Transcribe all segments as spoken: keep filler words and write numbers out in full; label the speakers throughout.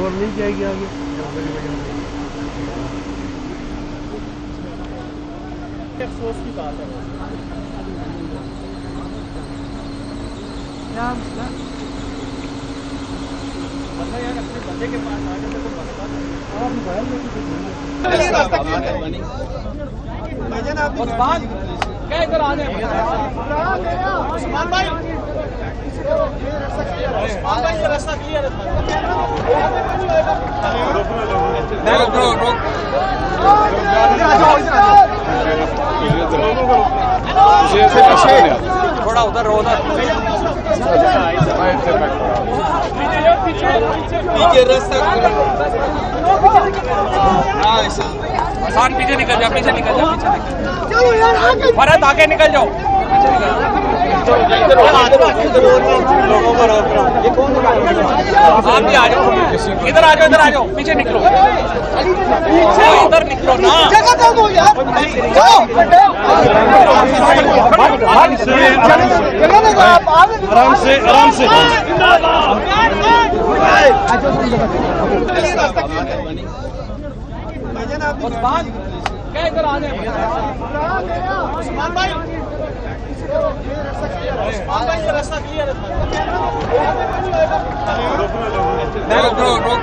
Speaker 1: Problem नहीं जाएगी आगे।
Speaker 2: अफसोस की बात है।
Speaker 1: क्या मसला?
Speaker 2: बंदा यार अपने बंदे के पास आ जाए तो मसला नहीं।
Speaker 1: आप मोबाइल लेके
Speaker 2: भाईजान आप उस्मान क्या इधर आ जाए उस्मान भाई, उस्मान भाई ये रास्ता क्लियर है। रोक रोक रोक थोड़ा उधर रहो उधर पीछे रास्ता आसान पीछे निकल जाओ, पीछे निकल जाओ, पीछे निकल फरहत आगे निकल जाओ, पीछे निकल लोगों को रोक रहा हूं। आप भी आ जाओ, इधर आ जाओ, इधर आ जाओ, पीछे निकलो, इधर निकलो ना।
Speaker 1: आराम से आराम से
Speaker 2: उस्मान क्या इधर आ जाए उस्मान भाई, उस्मान भाई ये रास्ता क्लियर है। रोक रोक रोक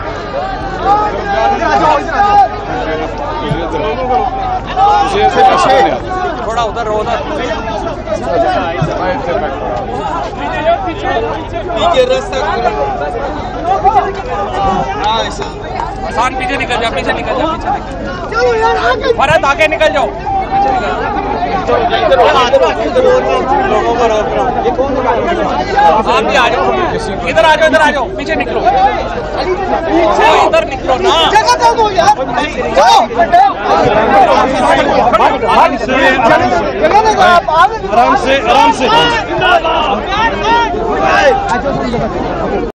Speaker 2: थोड़ा उधर रहो उधर पीछे रास्ता आसान पीछे निकल जाओ, पीछे निकल जाओ, पीछे निकल फरहत आगे निकल जाओ, पीछे निकल लोगों को रोक रहा हूं। आप भी आ जाओ, इधर आ जाओ, इधर आ जाओ, पीछे निकलो, इधर निकलो ना।
Speaker 1: आराम से आराम से